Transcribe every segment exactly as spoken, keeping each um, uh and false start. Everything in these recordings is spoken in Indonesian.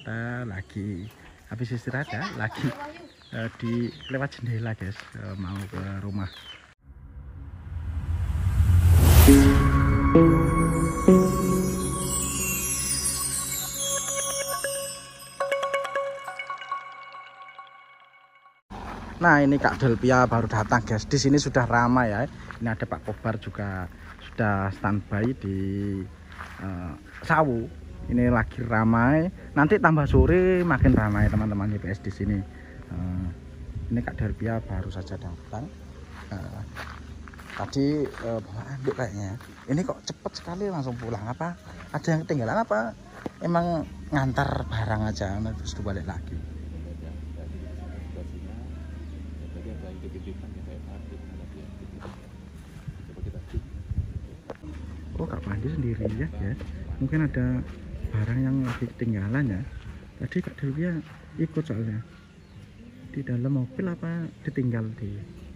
ternyata lagi habis istirahat ya, lagi uh, di lewat jendela guys, uh, mau ke rumah. Nah ini Kak Delpia baru datang guys. Di sini sudah ramai ya. Ini ada Pak Kobar juga sudah standby di uh, Sawu. Ini lagi ramai. Nanti tambah sore makin ramai teman-teman Y P S di sini. Uh, ini Kak Delpia baru saja datang. Uh, tadi uh, bawa anduk kayaknya. Ini kok cepet sekali langsung pulang. Apa? Ada yang ketinggalan apa? Emang ngantar barang aja terus balik lagi. Oh Kak Pandi sendiri ya, ya. Mungkin ada barang yang lagi ketinggalan ya. Tadi Kak Delpia ikut soalnya. Di dalam mobil apa ditinggal di.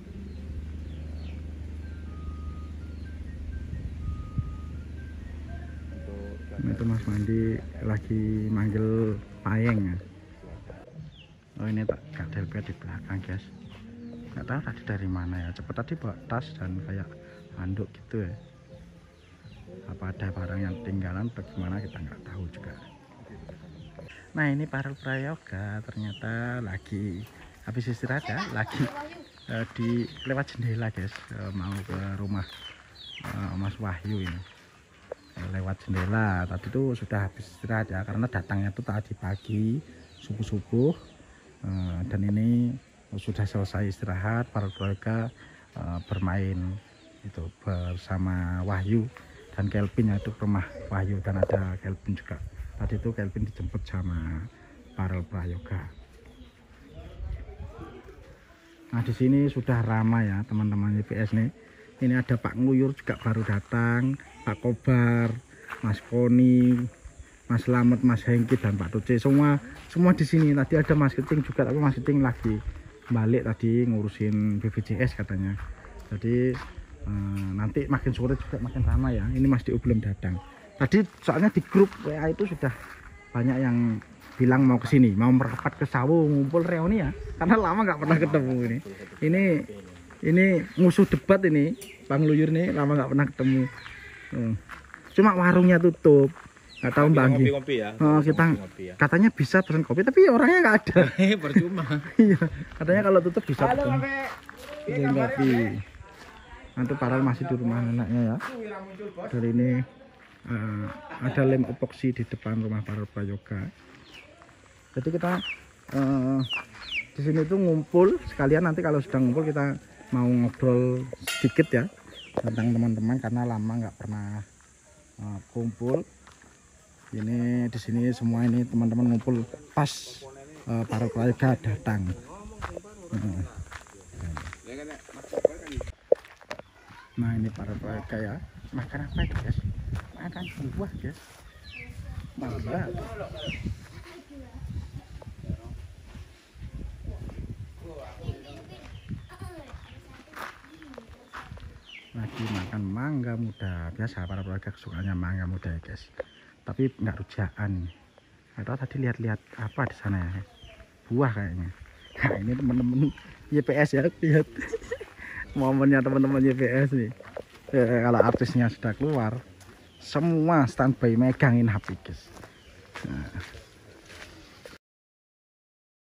Nah, itu Mas Mandi lagi manggil payeng ya. Oh ini tak Kak Delpia di belakang guys. Nggak tahu tadi dari mana ya. Cepet tadi bawa tas dan kayak handuk gitu ya. Apa ada barang yang ketinggalan bagaimana kita nggak tahu juga. Nah ini para prayoga ternyata lagi habis istirahat ya, lagi uh, di lewat jendela guys, uh, mau ke rumah uh, Mas Wahyu ini. Uh, lewat jendela tadi itu sudah habis istirahat ya, karena datangnya tuh tadi pagi subuh-subuh, uh, dan ini sudah selesai istirahat. Para prayoga uh, bermain itu bersama Wahyu dan Kelvin, yaitu ke rumah Wahyu, dan ada Kelvin juga. Tadi itu Kelvin dijemput sama para prayoga. Nah di sini sudah ramai ya teman-teman Y P S nih. Ini ada Pak Nguyur juga baru datang, Pak Kobar, Mas Koni, Mas Slamet, Mas Hengki dan Pak Tuce, semua semua di sini. Tadi ada Mas Keting juga, tapi Mas Keting lagi balik tadi ngurusin B P J S katanya. Jadi Hmm, nanti makin sore juga makin ramai ya. Ini Mas Dio belum datang. Tadi soalnya di grup W A itu sudah banyak yang bilang mau ke sini, mau merapat ke Sawu, ngumpul reuni ya. Karena lama nggak pernah ketemu ini. Ini ini musuh debat ini, Bang Luyur nih, lama nggak pernah ketemu. Hmm. Cuma warungnya tutup. Nggak tahu Mbak Anggi. Ya. Oh, kita ngopi, ya. Katanya bisa pesan kopi, tapi orangnya nggak ada. Percuma. Iya, katanya kalau tutup bisa pesan kopi. Nanti Parel masih di rumah anaknya ya. Dari ini uh, ada lem epoksi di depan rumah para prayoga. Jadi kita uh, di sini tuh ngumpul sekalian, nanti kalau sudah ngumpul kita mau ngobrol sedikit ya tentang teman-teman, karena lama nggak pernah uh, kumpul. Ini di sini semua ini teman-teman ngumpul pas uh, para prayoga datang. Uh. Nah ini para prayoga ya, makan apa itu guys? Makan buah guys, mangga. Lagi makan mangga muda, biasa para prayoga kesukaannya mangga muda ya guys. Tapi nggak rujaan. Atau tadi lihat-lihat apa di sana ya, buah kayaknya. Nah ini teman-teman Y P S ya, lihat. Momennya teman-teman Y P S nih. Eh, kalau artisnya sudah keluar, semua standby megangin H P guys. Nah.